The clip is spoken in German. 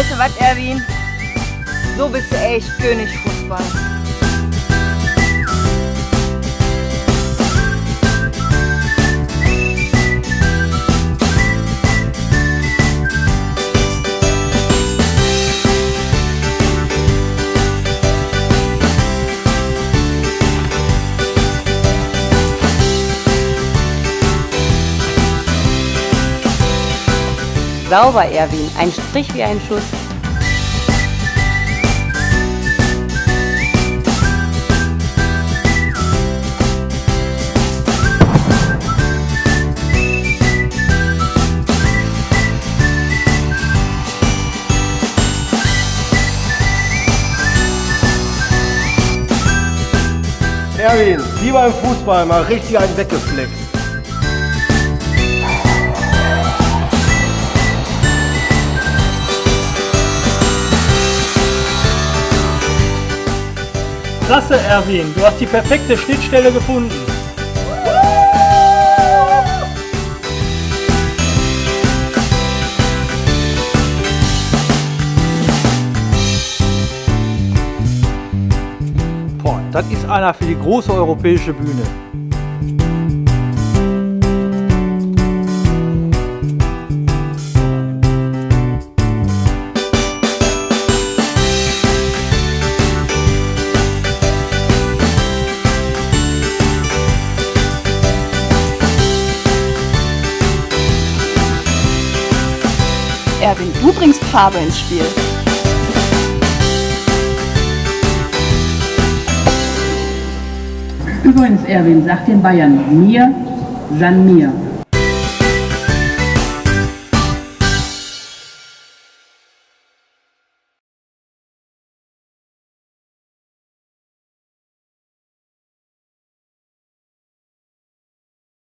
Weißt du was, Erwin? So bist du echt König Fußball. Sauber, Erwin. Ein Strich wie ein Schuss. Erwin, wie beim Fußball, mal richtig einen weggefleckt. Klasse, Erwin, du hast die perfekte Schnittstelle gefunden. Boah, das ist einer für die große europäische Bühne. Erwin, du bringst Farbe ins Spiel. Übrigens, Erwin, sagt den Bayern, mir, San mir.